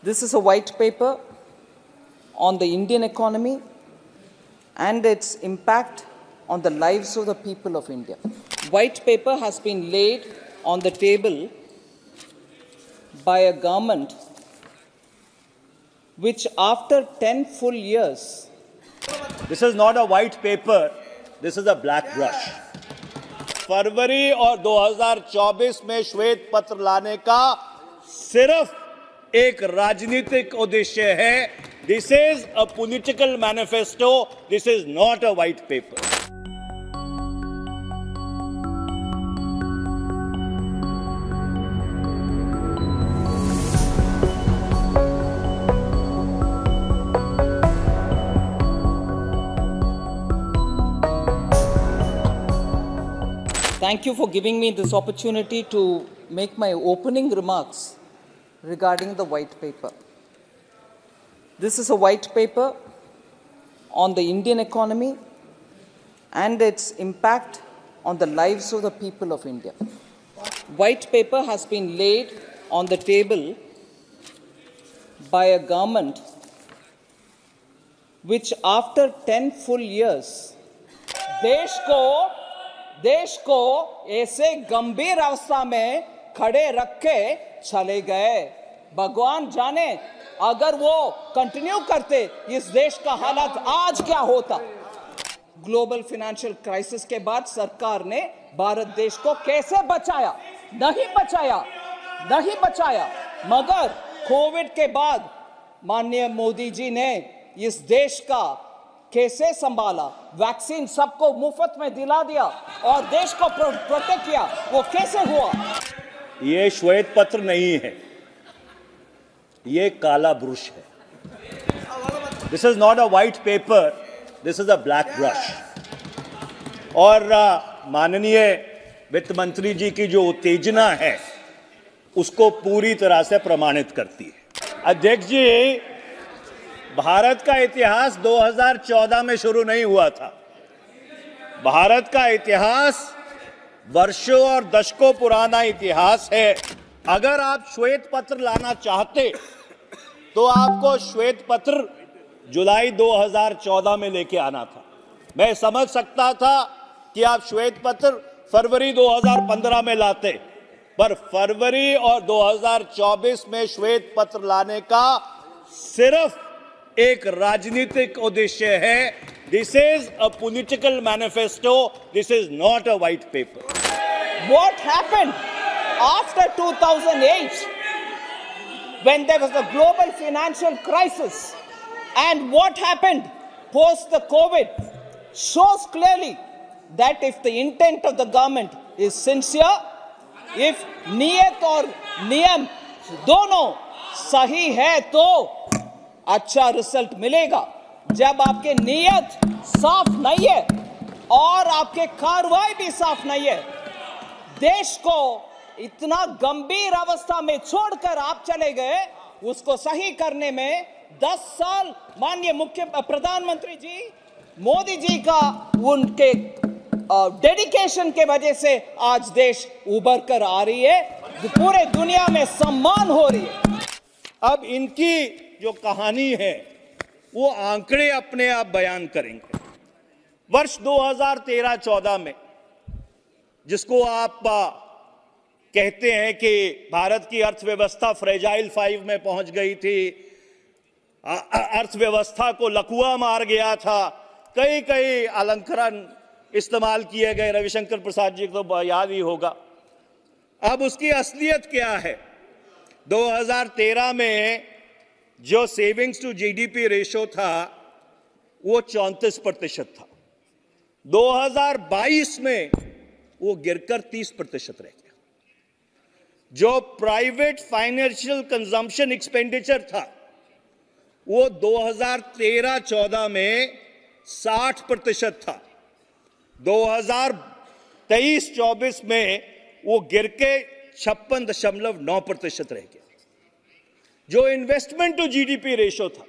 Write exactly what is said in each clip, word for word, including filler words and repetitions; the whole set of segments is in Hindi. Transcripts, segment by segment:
This is a white paper on the Indian economy and its impact on the lives of the people of India. White paper has been laid on the table by a government which after ten full years. This is not a white paper, this is a black brush. फरवरी और दो हज़ार चौबीस में श्वेत पत्र लाने का सिर्फ एक राजनीतिक उद्देश्य है. This is a political manifesto. This is not a white paper. Thank you for giving me this opportunity to make my opening remarks regarding the white paper. This is a white paper on the Indian economy and its impact on the lives of the people of India. White paper has been laid on the table by a government which after ten full years, देश को देश को ऐसे गंभीर अवस्था में खड़े रख के चले गए. भगवान जाने अगर वो कंटिन्यू करते इस देश का हालत आज क्या होता. ग्लोबल फाइनेंशियल क्राइसिस के बाद सरकार ने भारत देश को कैसे बचाया? नहीं बचाया, नहीं बचाया. मगर कोविड के बाद माननीय मोदी जी ने इस देश का कैसे संभाला? वैक्सीन सबको मुफ्त में दिला दिया और देश को प्रोटेक्ट किया. वो कैसे हुआ? ये श्वेत पत्र नहीं है, ये काला ब्रुश है. This is not a white paper, this is a black brush. और माननीय वित्त मंत्री जी की जो उत्तेजना है उसको पूरी तरह से प्रमाणित करती है. अध्यक्ष जी, भारत का इतिहास दो हज़ार चौदह में शुरू नहीं हुआ था. भारत का इतिहास वर्षों और दशकों पुराना इतिहास है. अगर आप श्वेत पत्र लाना चाहते तो आपको श्वेत पत्र जुलाई दो हज़ार चौदह में लेके आना था. मैं समझ सकता था कि आप श्वेत पत्र फरवरी दो हज़ार पंद्रह में लाते, पर फरवरी और दो हज़ार चौबीस में श्वेत पत्र लाने का सिर्फ एक राजनीतिक उद्देश्य है. This is a political manifesto. This is not a white paper. What happened after two thousand eight when there was a global financial crisis and what happened post the COVID shows clearly that if the intent of the government is sincere, if niyat aur niyam dono sahi hai to अच्छा रिजल्ट मिलेगा. जब आपके नियत साफ नहीं है और आपके कार्रवाई भी साफ नहीं है, देश को इतना गंभीर अवस्था में छोड़कर आप चले गए. उसको सही करने में दस साल माननीय मुख्य प्रधानमंत्री जी मोदी जी का उनके डेडिकेशन के वजह से आज देश उभर कर आ रही है, पूरे दुनिया में सम्मान हो रही है. अब इनकी जो कहानी है वो आंकड़े अपने आप बयान करेंगे. वर्ष दो हज़ार तेरह चौदह में, जिसको आप कहते हैं कि भारत की अर्थव्यवस्था फ्रेजाइल फाइव में पहुंच गई थी, अर्थव्यवस्था को लकवा मार गया था, कई कई अलंकरण इस्तेमाल किए गए. रविशंकर प्रसाद जी को तो याद ही होगा. अब उसकी असलियत क्या है? दो हज़ार तेरह में जो सेविंग्स टू जीडीपी रेशो था वो चौंतीस प्रतिशत था. दो हज़ार बाईस में वो गिरकर तीस प्रतिशत रह गया. जो प्राइवेट फाइनेंशियल कंजम्पशन एक्सपेंडिचर था वो दो हज़ार तेरह चौदह में साठ प्रतिशत था. दो हज़ार तेईस चौबीस में वो गिर के छप्पन दशमलव नौ प्रतिशत रह गया. जो इन्वेस्टमेंट टू जीडीपी रेशो था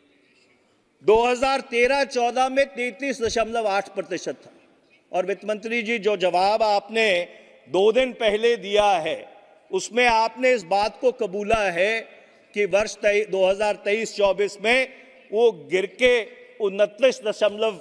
दो हज़ार तेरह चौदह में तैंतीस दशमलव आठ प्रतिशत था. और वित्त मंत्री जी, जो जवाब आपने दो दिन पहले दिया है उसमें आपने इस बात को कबूला है कि वर्ष दो हज़ार तेईस चौबीस में वो गिर के उनतीस दशमलव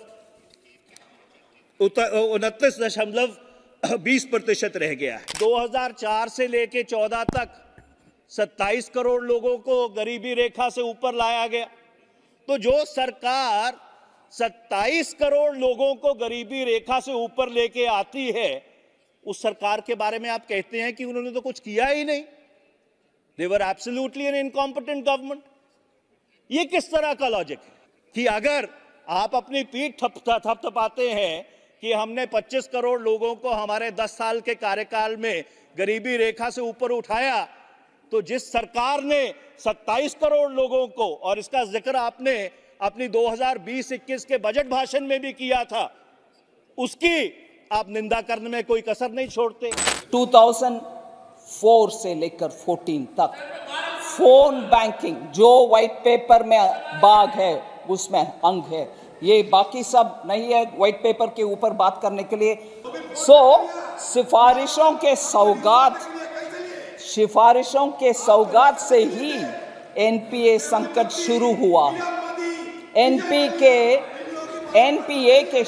उनतीस दशमलव बीस प्रतिशत रह गया है। दो हज़ार चार से लेके चौदह तक सत्ताईस करोड़ लोगों को गरीबी रेखा से ऊपर लाया गया। तो जो सरकार सत्ताईस करोड़ लोगों को गरीबी रेखा से ऊपर लेके आती है, उस सरकार के बारे में आप कहते हैं कि उन्होंने तो कुछ किया ही नहीं। They were absolutely an incompetent government। ये किस तरह का लॉजिक है कि अगर आप अपनी पीठ थपथपाते हैं कि हमने पच्चीस करोड़ लोगों को हमारे दस साल के कार्यकाल में गरीबी रेखा से ऊपर उठाया, तो जिस सरकार ने सत्ताईस करोड़ लोगों को, और इसका जिक्र आपने अपनी दो हज़ार बीस इक्कीस के बजट भाषण में भी किया था, उसकी आप निंदा करने में कोई कसर नहीं छोड़ते। दो हज़ार चार से लेकर चौदह तक फोन बैंकिंग जो व्हाइट पेपर में बाग है उसमें अंग है, ये बाकी सब नहीं है व्हाइट पेपर के ऊपर बात करने के लिए। सो सिफारिशों के सौगात सिफारिशों के सौगात से ही एनपीए संकट शुरू हुआ। एनपी के एनपीए के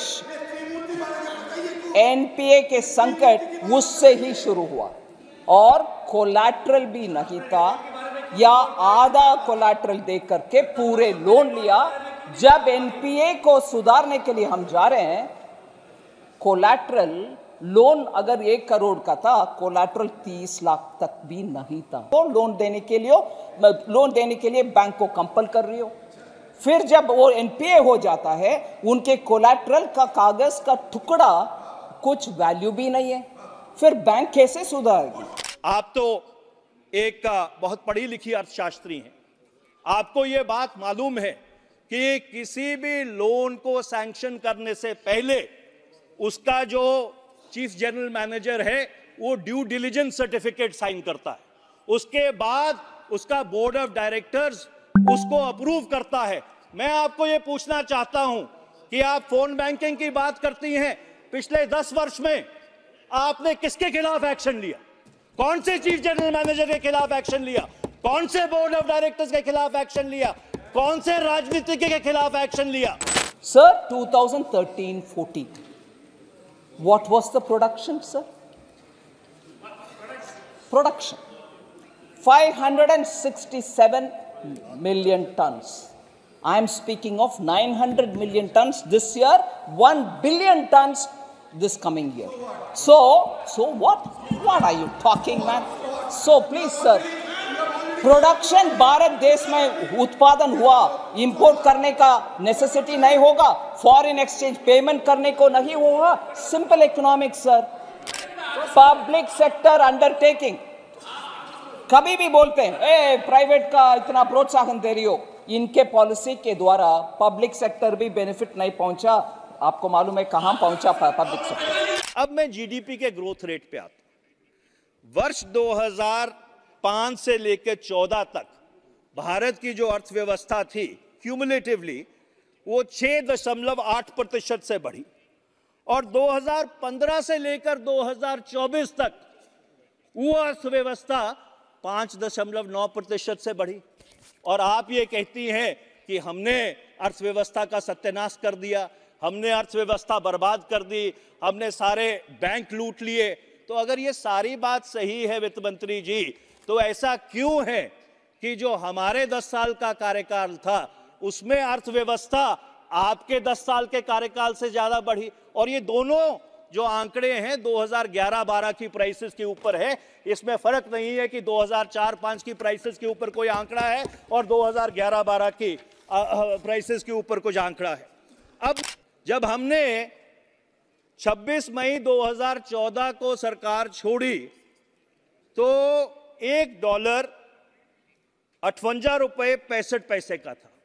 एनपीए के संकट उससे ही शुरू हुआ, और कोलैटरल भी नहीं था या आधा कोलैटरल देकर के पूरे लोन लिया। जब एनपीए को सुधारने के लिए हम जा रहे हैं, कोलैटरल लोन अगर एक करोड़ का था, कोलैटरल तीस लाख तक भी नहीं था। तो लोन देने के लिए लोन देने के लिए बैंक को कंपल कर रही हो, फिर जब वो एनपीए हो जाता है, उनके कोलैटरल का कागज का टुकड़ा कुछ वैल्यू भी नहीं है, फिर बैंक कैसे सुधारेगी? आप तो एक बहुत पढ़ी लिखी अर्थशास्त्री हैं, आपको ये बात मालूम है कि किसी भी लोन को सैंक्शन करने से पहले उसका जो चीफ जनरल मैनेजर है वो ड्यू डिलिजेंस सर्टिफिकेट साइन करता है, उसके बाद उसका बोर्ड ऑफ डायरेक्टर्स उसको अप्रूव करता है। मैं आपको ये पूछना चाहता हूं कि आप फोन बैंकिंग की बात करती हैं, पिछले दस वर्ष में आपने किसके खिलाफ एक्शन लिया? कौन से चीफ जनरल मैनेजर के खिलाफ एक्शन लिया? कौन से बोर्ड ऑफ डायरेक्टर्स के खिलाफ एक्शन लिया? कौन से राजनीतिज्ञ के खिलाफ एक्शन लिया? Sir, twenty thirteen fourteen what was the production, sir? Production five hundred sixty-seven million tons. I am speaking of nine hundred million tons this year, one billion tons this coming year. So, so what? What are you talking, man? So please, sir, production Bharat देश में उत्पादन हुआ, इंपोर्ट करने का नेसेसिटी नहीं होगा, फॉरेन एक्सचेंज पेमेंट करने को नहीं होगा, simple economics sir. Public sector undertaking कभी भी बोलते हैं ए प्राइवेट का इतना प्रोत्साहन दे रही हो, इनके पॉलिसी के द्वारा पब्लिक सेक्टर भी बेनिफिट नहीं पहुंचा। आपको मालूम है कहां पहुंचा पब्लिक सेक्टर। अब मैं जीडीपी के ग्रोथ रेट पे आता हूं। वर्ष दो हज़ार पाँच से लेकर चौदह तक भारत की जो अर्थव्यवस्था थी क्यूमुलेटिवली वो छह दशमलव आठ प्रतिशत से बढ़ी, और दो हज़ार पंद्रह से लेकर दो हज़ार चौबीस तक वो अर्थव्यवस्था पांच दशमलव नौ प्रतिशत से बढ़ी। और आप ये कहती हैं कि हमने अर्थव्यवस्था का सत्यानाश कर दिया, हमने अर्थव्यवस्था बर्बाद कर दी, हमने सारे बैंक लूट लिए। तो अगर ये सारी बात सही है वित्त मंत्री जी, तो ऐसा क्यों है कि जो हमारे दस साल का कार्यकाल था उसमें अर्थव्यवस्था आपके दस साल के कार्यकाल से ज्यादा बढ़ी? और ये दोनों जो आंकड़े हैं दो हज़ार ग्यारह बारह की प्राइसेस के ऊपर है, इसमें फर्क नहीं है कि दो हज़ार चार पाँच की प्राइसेस के ऊपर कोई आंकड़ा है और दो हज़ार ग्यारह बारह की प्राइसेस के ऊपर कुछ आंकड़ा है। अब जब हमने छब्बीस मई दो हज़ार चौदह को सरकार छोड़ी तो एक डॉलर अठवंजा रुपए पैंसठ पैसे का था।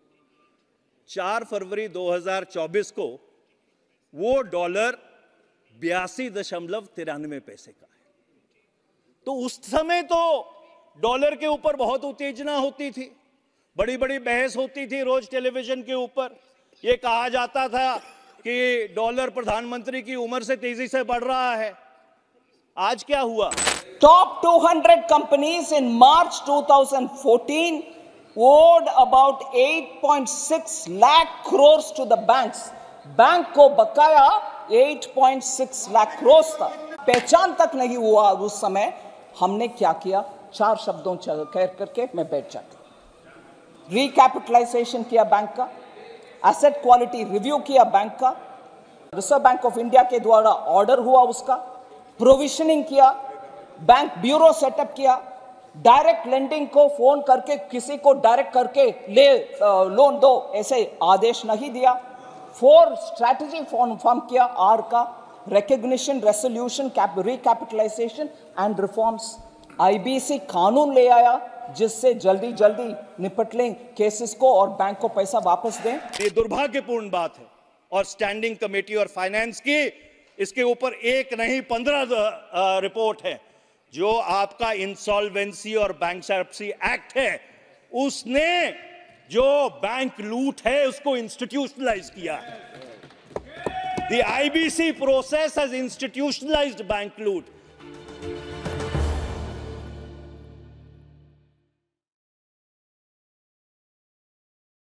चार फरवरी दो हज़ार चौबीस को वो डॉलर बयासी दशमलव तिरानवे पैसे का है। तो उस समय तो डॉलर के ऊपर बहुत उत्तेजना होती थी, बड़ी बड़ी बहस होती थी रोज टेलीविजन के ऊपर। ये कहा जाता था कि डॉलर प्रधानमंत्री की उम्र से तेजी से बढ़ रहा है। आज क्या हुआ? Top two hundred companies in March twenty fourteen owed about eight point six lakh crores to the banks. Bank को बकाया eight point six lakh crores था. पहचान तक नहीं हुआ उस समय. हमने क्या किया? चार शब्दों कह करके मैं बैठ जाता. रिकैपिटलाइजेशन किया बैंक का, एसेट क्वालिटी रिव्यू किया बैंक का, रिजर्व बैंक ऑफ इंडिया के द्वारा ऑर्डर हुआ उसका, प्रोविजनिंग किया, बैंक ब्यूरो सेटअप किया, डायरेक्ट लेंडिंग को फोन करके किसी को डायरेक्ट करके ले लोन दो ऐसे आदेश नहीं दिया. फोर स्ट्रैटेजी फॉर्म फॉर्म किया आर का, recognition, resolution, recapitalisation and reforms. IBC कानून ले आया जिससे जल्दी जल्दी निपट लें केसेस को और बैंक को पैसा वापस दें. ये दुर्भाग्यपूर्ण बात है और स्टैंडिंग कमेटी और फाइनेंस की इसके ऊपर एक नहीं पंद्रह रिपोर्ट है. जो आपका इंसॉल्वेंसी और बैंकरप्सी एक्ट है उसने जो बैंक लूट है उसको इंस्टीट्यूशनलाइज किया है. The IBC process has institutionalised bank लूट.